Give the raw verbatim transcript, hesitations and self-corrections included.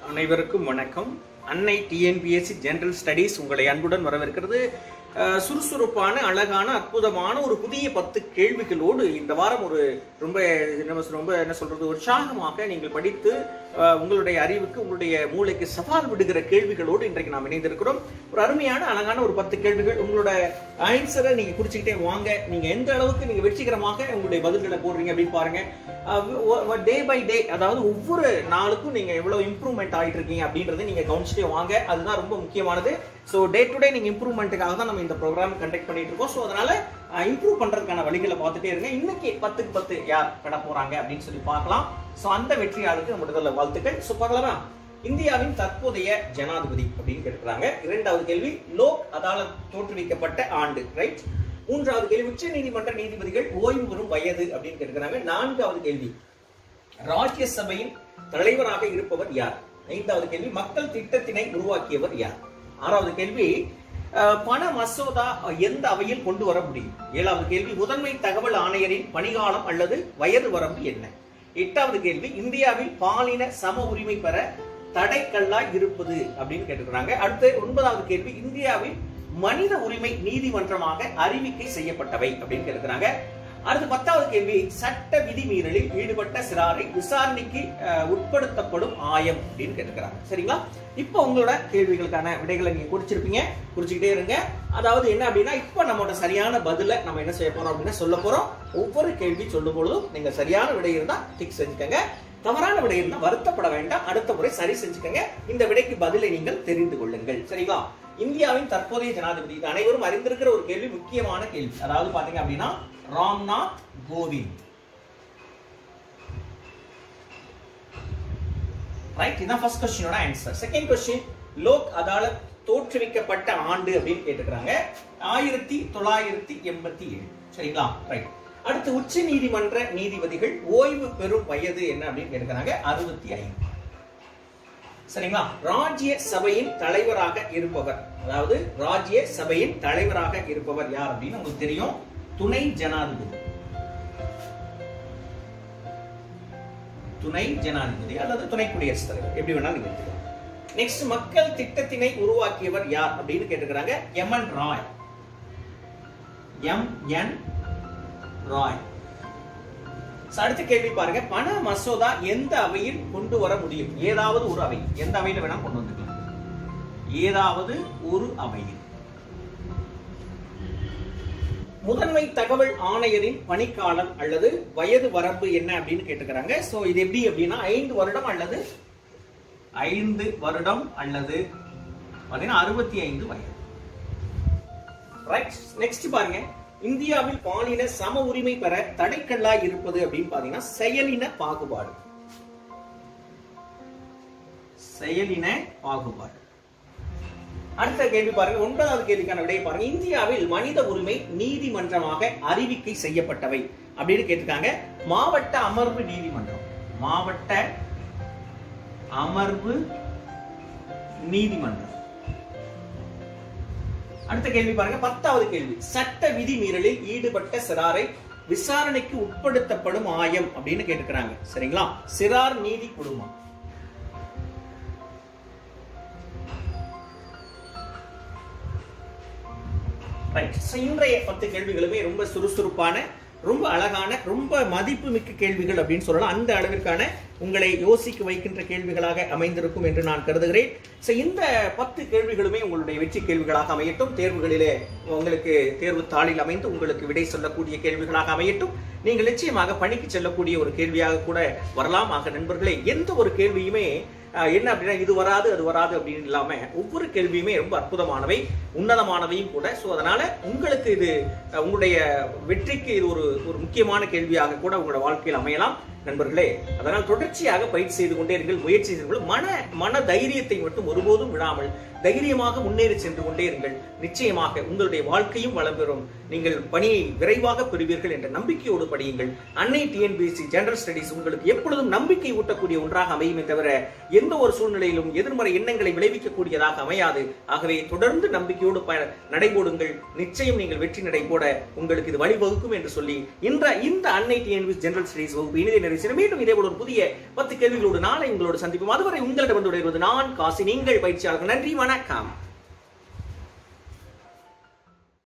அனைவருக்கும் வணக்கம். அன்னை டிஎன்பிஎஸ்சி ஜெனரல் ஸ்டடீஸ் உங்களை அன்புடன் வரவேற்கிறது. சுறுசுறுப்பான, அழகான, அற்புதமான ஒரு புதிய பத்து கேள்விகளோடு இந்த வாரம் ஒரு ரொம்ப ரொம்ப என்ன சொல்றது உற்சாகமாக நீங்கள் படித்து உங்களுடைய அறிவுக்கு, உங்களுடைய மூளைக்கு சவால் விடுகிற கேள்விகளோடு இன்றைக்கு நாம் இணைந்திருக்கிறோம். ஒரு அருமையான, அழகான ஒரு பத்து கேள்விகள். உங்களோட ஆன்சரை நீங்க குறிச்சுக்கிட்டே வாங்க. நீங்க எந்த அளவுக்கு நீங்க வெற்றிகரமாக உங்களுடைய பதில்களை போடுறீங்க அப்படின்னு பாருங்க. டே பை டே, அதாவது ஒவ்வொரு நாளுக்கும் நீங்க எவ்வளவு இம்ப்ரூவ்மெண்ட் ஆகிட்டு இருக்கீங்க அப்படின்றத நீங்க கவனிச்சுட்டே வாங்க. அதுதான் ரொம்ப முக்கியமானது. ஸோ டே டு டே நீங்க இம்ப்ரூவ்மெண்ட்டுக்காக தான் நம்ம இந்த ப்ரோக்ராம் கண்டக்ட் பண்ணிட்டு இருக்கோம். ஸோ அதனால இம்ப்ரூவ் பண்றதுக்கான வழிகளை பார்த்துட்டே இருங்க. இன்னைக்கு பத்துக்கு பத்து யார் பெற போறாங்க அப்படின்னு சொல்லி பார்க்கலாம். ஸோ அந்த வெற்றியாளருக்கு நம்முடைய வாழ்த்துக்கள். ஸோ பார்க்கலாமா? இந்தியாவின் தற்போதைய ஜனாதிபதி அப்படின்னு கேட்கிறாங்க. இரண்டாவது கேள்வி, லோக் அதாலத் தோற்றுவிக்கப்பட்ட ஆண்டு. ரைட். மூன்றாவது கேள்வி, உச்ச நீதிமன்ற நீதிபதிகள் ஓய்வு பெறும் வயது அப்படின்னு கேட்கிறாங்க. நான்காவது கேள்வி, ராஜ்யசபையின் தலைவராக இருப்பவர் யார்? ஐந்தாவது கேள்வி, மக்கள் திட்டத்தினை உருவாக்கியவர் யார்? ஆறாவது கேள்வி, பண மசோதா எந்த அவையில் கொண்டு வர முடியும்? ஏழாவது கேள்வி, முதன்மை தகவல் ஆணையரின் பணிகாலம் அல்லது வயது வரம்பு என்ன? எட்டாவது கேள்வி, இந்தியாவில் பாலின சம உரிமை பெற தடைக்கல்லாய் இருப்பது அப்படின்னு கேட்டுக்கிறாங்க. அடுத்து ஒன்பதாவது கேள்வி, இந்தியாவில் மனித உரிமை நீதிமன்றமாக அறிவிக்கை செய்யப்பட்டவை அப்படின்னு கேட்கிறாங்க. அடுத்து பத்தாவது கேள்வி, சட்ட விதி மீறலில் ஈடுபட்ட சிறாரை விசாரணைக்கு உட்படுத்தப்படும் ஆயம் அப்படின்னு கேட்கிறாங்க. சரிங்களா? இப்ப உங்களோட கேள்விகளுக்கான விடைகளை நீங்க குறிச்சிருப்பீங்க. குறிச்சுக்கிட்டே இருங்க. அதாவது என்ன அப்படின்னா, இப்ப நம்மளோட சரியான பதில நம்ம என்ன செய்ய போறோம் அப்படின்னா சொல்ல போறோம். ஒவ்வொரு கேள்வி சொல்லும் பொழுதும் நீங்க சரியான விடை இருந்தா டிக் செஞ்சுக்கங்க. தவறான விடை இருந்தா வருத்தப்பட வேண்டாம். அடுத்த முறை சரி செஞ்சுக்கங்க. இந்த விடைக்கு பதிலை நீங்கள் தெரிந்து கொள்ளுங்கள். சரிங்களா? இந்தியாவின் தற்போதைய ஜனாதிபதி, அனைவரும் அறிந்திருக்கிற ஒரு கேள்வி, முக்கியமான கேள்வி. அதாவது பாத்தீங்க அப்படின்னா ராம்நாத் கோவிந்த். ரைட். இதான் ஃபர்ஸ்ட் क्वेश्चनோட answer. Second question, Lok Adalat தோற்றுவிக்கப்பட்ட ஆண்டு அப்படின்னு கேட்டுக்கிறாங்க. ஆயிரத்தி தொள்ளாயிரத்தி எண்பத்தி ஏழு. சரிங்களா? ரைட். அடுத்து, உச்ச நீதிமன்ற நீதிபதிகள் ஓய்வு பெறும் வயது என்ன அப்படின்னு கேட்டுக்கிறாங்க. அறுபத்தி ஐந்து. சரிங்களா? ராஜ்ய சபையின் தலைவராக இருப்பவர், அதாவது ராஜ்ய சபையின் தலைவராக இருப்பவர் யார் அப்படின்னு உங்களுக்கு தெரியும். துணை ஜனாதிபதி, துணை ஜனாதிபதி அல்லது துணை குடியரசுத் தலைவர், எப்படி வேணாலும் நீங்க எடுத்துக்கலாம். நெக்ஸ்ட், மக்கள் திட்டத்தினை உருவாக்கியவர் யார் அப்படின்னு கேட்டுக்கிறாங்க. M N Roy. M N Roy. அடுத்த கேள்வி பாருங்க, பண மசோதா எந்த அவையில் கொண்டு வர முடியும்? ஏதாவது ஒரு அவை, எந்த அவையில வேணா கொண்டு வந்துக்கலாம். ஏதாவது ஒரு அவையில். முதன்மை தகவல் ஆணையரின் பணிக்காலம் அல்லது வயது வரம்பு என்ன அப்படின்னு கேட்டுக்கிறாங்க. சோ இது எப்படி அப்படின்னா ஐந்து வருடம் அல்லது ஐந்து வருடம் அல்லது பாத்தீங்கன்னா அறுபத்தி ஐந்து வயது. ரைட். நெக்ஸ்ட் பாருங்க, இந்தியாவில் பாலின சம உரிமை பெற தடைக்கல்லாய் இருப்பது அப்படின்னு பாத்தீங்கன்னா செயலின பாகுபாடு. செயலின பாகுபாடு. அடுத்த கேள்வி பாருங்க, ஒன்பதாவது கேள்விக்கான விடையை பாருங்க. இந்தியாவில் மனித உரிமை நீதிமன்றமாக அறிவிக்கை செய்யப்பட்டவை அப்படின்னு கேட்டிருக்காங்க. மாவட்ட அமர்வு நீதிமன்றம். மாவட்ட அமர்வு நீதிமன்றம். அடுத்த கேள்வி பாருங்க, பத்தாவது கேள்வி, சட்ட விதி மீறலில் ஈடுபட்ட சிறாரை விசாரணைக்கு உட்படுத்தப்படும் ஆயம் அப்படின்னு கேட்டுக்கிறாங்க. சரிங்களா? சிறார் நீதி குழுமம். இன்றைய பத்து கேள்விகளுமே ரொம்ப சுறுசுறுப்பான, ரொம்ப அழகான, ரொம்ப மதிப்பு மிக்க கேள்விகள் அப்படின்னு சொல்லலாம். அந்த அளவிற்கான உங்களை யோசிக்க வைக்கின்ற கேள்விகளாக அமைந்திருக்கும் என்று நான் கருதுகிறேன். இந்த பத்து கேள்விகளுமே உங்களுடைய வெற்றி கேள்விகளாக அமையட்டும். தேர்வுகளிலே உங்களுக்கு தேர்வு தாளில் அமைந்து உங்களுக்கு விடை சொல்லக்கூடிய கேள்விகளாக அமையட்டும். நீங்கள் நிச்சயமாக பணிக்கு செல்லக்கூடிய ஒரு கேள்வியாக கூட வரலாம். ஆக நண்பர்களே, எந்த ஒரு கேள்வியுமே என்ன அப்படின்னா இது வராது அது வராது அப்படின்னு இல்லாம ஒவ்வொரு கேள்வியுமே ரொம்ப அற்புதமானவை, உன்னதமானவையும் கூட. சோ அதனால உங்களுக்கு இது உங்களுடைய வெற்றிக்கு இது ஒரு ஒரு முக்கியமான கேள்வியாக கூட உங்களோட வாழ்க்கையில் அமையலாம் நண்பர்களே. அதனால் தொடர்ச்சியாக பயிற்சி செய்து கொண்டே இருங்கள், முயற்சி செய்து கொண்டு மன மன தைரியத்தை மட்டும் ஒருபோதும் விடாமல் தைரியமாக முன்னேறி சென்று கொண்டே இருங்கள். நிச்சயமாக உங்களுடைய வாழ்க்கையும் வளம் பெறும். நீங்கள் பணியை விரைவாக பெறுவீர்கள் என்ற நம்பிக்கையோடு படியுங்கள். அன்னை டிஎன்பிஎஸ்சி ஜெனரல் ஸ்டடீஸ் உங்களுக்கு எப்பொழுதும் நம்பிக்கை ஊட்டக்கூடிய ஒன்றாக அமையுமே தவிர எந்த ஒரு சூழ்நிலையிலும் எதிர்மறை எண்ணங்களை விளைவிக்கக்கூடியதாக அமையாது. ஆகவே தொடர்ந்து நம்பிக்கையோடு நடைபோடுங்கள். நிச்சயம் நீங்கள் வெற்றி நடை போட உங்களுக்கு இது வழிவகுக்கும் என்று சொல்லி இன்ற இந்த அன்னை டிஎன்பிஎஸ்சி ஜெனரல் ஸ்டடீஸ் வகுப்பு இனிதே கைபேசி. மீண்டும் இதே போல ஒரு புதிய பத்து கேள்விகளோடு நாளை உங்களோடு சந்திப்போம். அதுவரை உங்களிடம் வந்து விடைபெறுவது நான் காசி, நீங்கள் பயிற்சியாளர்கள். நன்றி, வணக்கம்.